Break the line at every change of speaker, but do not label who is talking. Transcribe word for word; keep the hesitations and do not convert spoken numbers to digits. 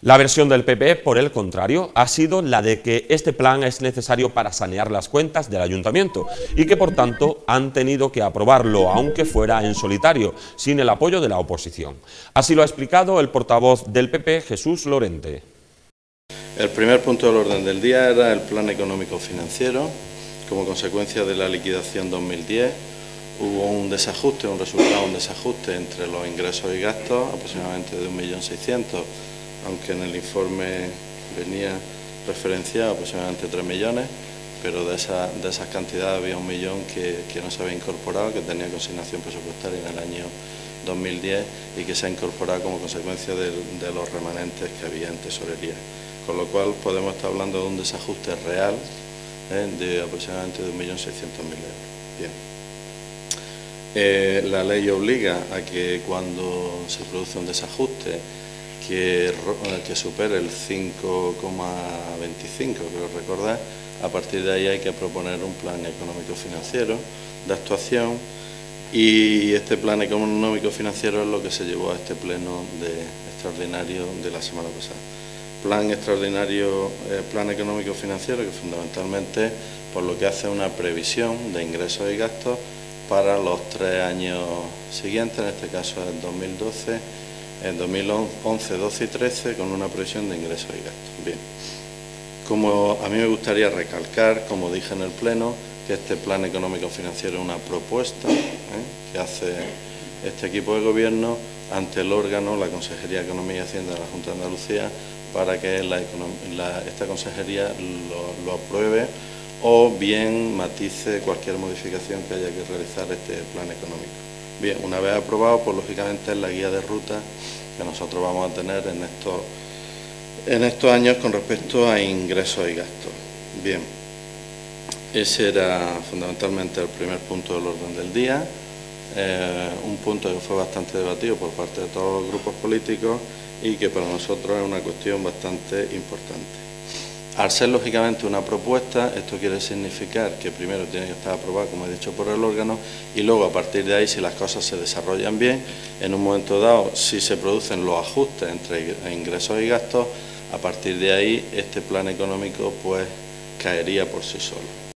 La versión del P P, por el contrario, ha sido la de que este plan es necesario para sanear las cuentas del ayuntamiento y que, por tanto, han tenido que aprobarlo, aunque fuera en solitario, sin el apoyo de la oposición. Así lo ha explicado el portavoz del P P, Jesús Lorente.
El primer punto del orden del día era el plan económico financiero. Como consecuencia de la liquidación dos mil diez, hubo un desajuste, un resultado, un desajuste entre los ingresos y gastos, aproximadamente de un millón seiscientos mil, aunque en el informe venía referenciado aproximadamente tres millones, pero de, esa, de esas cantidades había un millón que, que no se había incorporado, que tenía consignación presupuestaria en el año dos mil diez y que se ha incorporado como consecuencia de, de los remanentes que había en tesorería. Con lo cual podemos estar hablando de un desajuste real eh, de aproximadamente de un millón seiscientos mil euros. Bien. Eh, la ley obliga a que cuando se produce un desajuste que, que supere el cinco coma veinticinco, creo recordar, a partir de ahí hay que proponer un plan económico financiero de actuación, y este plan económico financiero es lo que se llevó a este pleno de, extraordinario de la semana pasada. Plan extraordinario, eh, plan económico financiero que fundamentalmente por lo que hace una previsión de ingresos y gastos para los tres años siguientes, en este caso el dos mil doce, en dos mil once, doce y trece, con una previsión de ingresos y gastos. Bien, como a mí me gustaría recalcar, como dije en el Pleno, que este plan económico financiero es una propuesta ¿eh? que hace este equipo de gobierno ante el órgano, la Consejería de Economía y Hacienda de la Junta de Andalucía, para que la, la, esta consejería lo, lo apruebe o bien matice cualquier modificación que haya que realizar este plan económico. Bien, una vez aprobado, pues lógicamente es la guía de ruta que nosotros vamos a tener en estos, en estos años con respecto a ingresos y gastos. Bien, ese era fundamentalmente el primer punto del orden del día, eh, un punto que fue bastante debatido por parte de todos los grupos políticos y que para nosotros es una cuestión bastante importante. Al ser lógicamente una propuesta, esto quiere significar que primero tiene que estar aprobada, como he dicho, por el órgano, y luego a partir de ahí, si las cosas se desarrollan bien, en un momento dado, si se producen los ajustes entre ingresos y gastos, a partir de ahí este plan económico pues caería por sí solo.